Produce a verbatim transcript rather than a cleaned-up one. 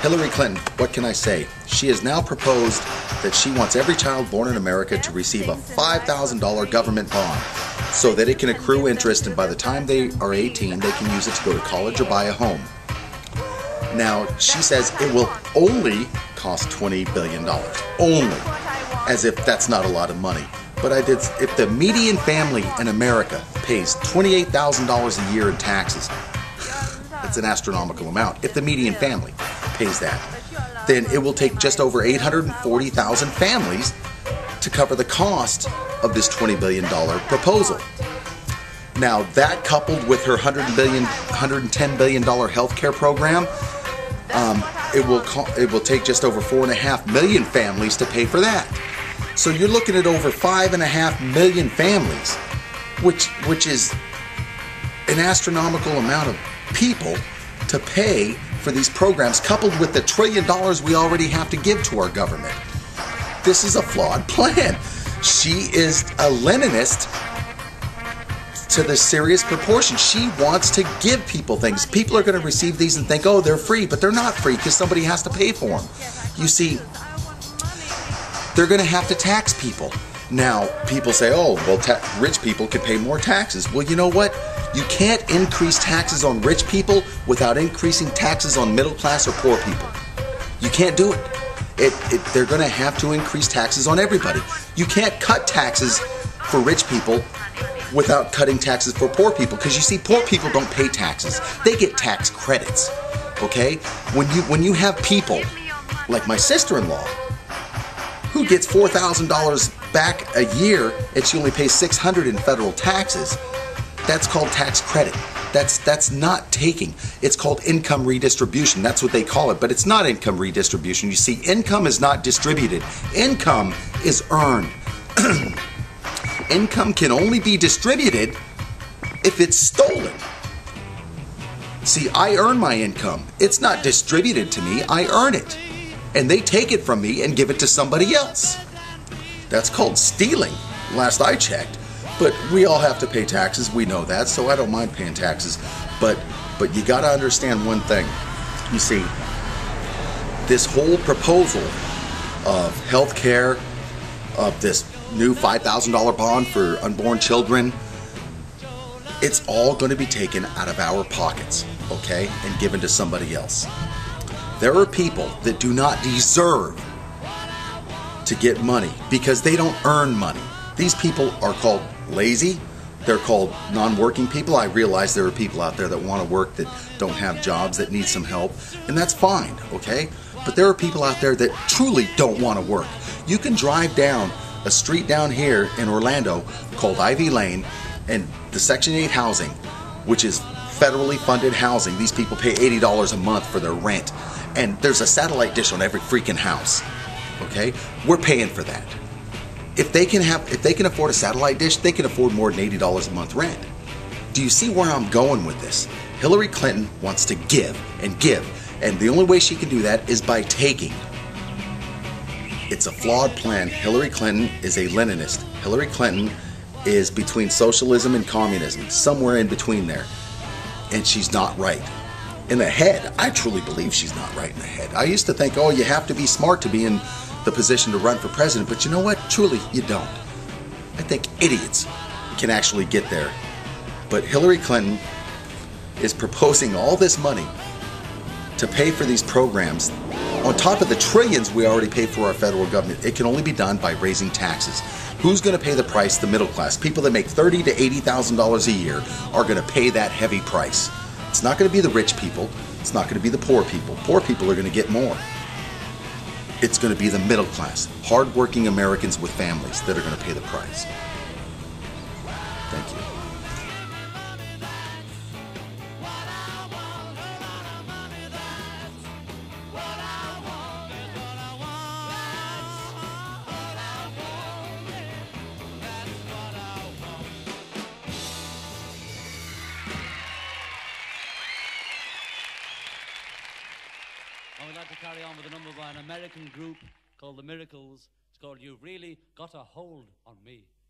Hillary Clinton, what can I say? She has now proposed that she wants every child born in America to receive a five thousand dollar government bond so that it can accrue interest, and by the time they are eighteen, they can use it to go to college or buy a home. Now, she says it will only cost twenty billion dollars. Only. As if that's not a lot of money. But I did, if the median family in America pays twenty-eight thousand dollars a year in taxes, that's an astronomical amount. If the median family pays that, then it will take just over eight hundred forty thousand families to cover the cost of this twenty billion dollars proposal. Now, that coupled with her one hundred billion dollars, one hundred ten billion dollars health care program, um, it will it will take just over four and a half million families to pay for that. So you're looking at over five and a half million families, which which is an astronomical amount of people to pay for these programs, coupled with the trillion dollars we already have to give to our government. This is a flawed plan. She is a Leninist to the serious proportion. She wants to give people things. People are going to receive these and think, oh, they're free, but they're not free because somebody has to pay for them. You see, they're going to have to tax people. Now, people say, oh, well, ta rich people could pay more taxes. Well, you know what? You can't increase taxes on rich people without increasing taxes on middle class or poor people. You can't do it. It, it they're going to have to increase taxes on everybody. You can't cut taxes for rich people without cutting taxes for poor people, because you see, poor people don't pay taxes. They get tax credits. Okay? When you when you have people like my sister-in-law who gets four thousand dollars back a year and she only pays six hundred dollars in federal taxes, that's called tax credit. That's that's not taking. It's called income redistribution. That's what they call it, but it's not income redistribution. You see, income is not distributed. Income is earned. Income can only be distributed if it's stolen. See, I earn my income. It's not distributed to me. I earn it. And they take it from me and give it to somebody else. That's called stealing, last I checked. But we all have to pay taxes. We know that, so I don't mind paying taxes. But but you got to understand one thing. You see, this whole proposal of health care, of this new five thousand dollar bond for unborn children, it's all going to be taken out of our pockets, okay, and given to somebody else. There are people that do not deserve to get money because they don't earn money. These people are called lazy. They're called non-working people. I realize there are people out there that want to work that don't have jobs, that need some help, and that's fine, okay? But there are people out there that truly don't want to work. You can drive down a street down here in Orlando called Ivy Lane, and the Section eight housing, which is federally funded housing. These people pay eighty dollars a month for their rent, and there's a satellite dish on every freaking house, okay? We're paying for that. If they can have, if they can afford a satellite dish, they can afford more than eighty dollars a month rent. Do you see where I'm going with this? Hillary Clinton wants to give and give, and the only way she can do that is by taking. It's a flawed plan. Hillary Clinton is a Leninist. Hillary Clinton is between socialism and communism, somewhere in between there, and she's not right. In the head, I truly believe she's not right in the head. I used to think, oh, you have to be smart to be in the position to run for president, but you know what? Truly, you don't. I think idiots can actually get there. But Hillary Clinton is proposing all this money to pay for these programs on top of the trillions we already pay for our federal government. It can only be done by raising taxes. Who's going to pay the price? The middle class. People that make thirty thousand to eighty thousand dollars a year are going to pay that heavy price. It's not going to be the rich people. It's not going to be the poor people. Poor people are going to get more. It's going to be the middle class, hardworking Americans with families that are going to pay the price. Thank you. And we'd like to carry on with a number by an American group called The Miracles. It's called You've Really Got a Hold on Me.